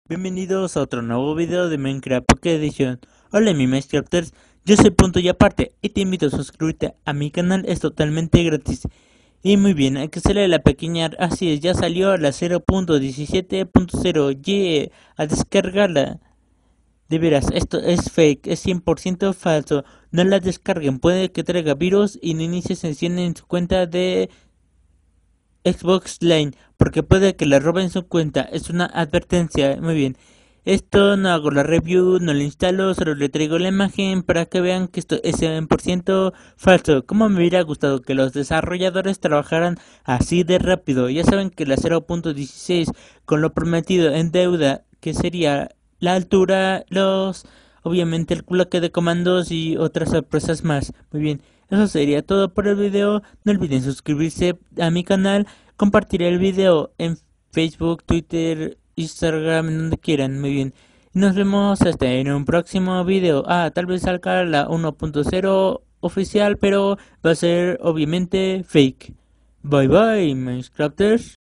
Bienvenidos a otro nuevo video de Minecraft Pocket Edition. Hola mi Minecrafters, yo soy Punto y Aparte y te invito a suscribirte a mi canal, es totalmente gratis. Y muy bien, hay que hacerle la pequeña, así es, ya salió la 0.17.0, yeah, a descargarla. De veras, esto es fake, es 100% falso, no la descarguen, puede que traiga virus y no inicie sesión en su cuenta de Xbox Line, porque puede que le roben su cuenta. Es una advertencia. Muy bien. Esto no hago la review, no lo instalo, solo le traigo la imagen para que vean que esto es 100% falso. Como me hubiera gustado que los desarrolladores trabajaran así de rápido. Ya saben que la 0.16 con lo prometido en deuda, que sería la altura, obviamente el bloque de comandos y otras sorpresas más. Muy bien. Eso sería todo por el video. No olviden suscribirse a mi canal, compartir el video en Facebook, Twitter, Instagram, donde quieran. Muy bien. Nos vemos hasta en un próximo video. Tal vez salga la 1.0 oficial, pero va a ser obviamente fake. Bye bye, Minecrafters.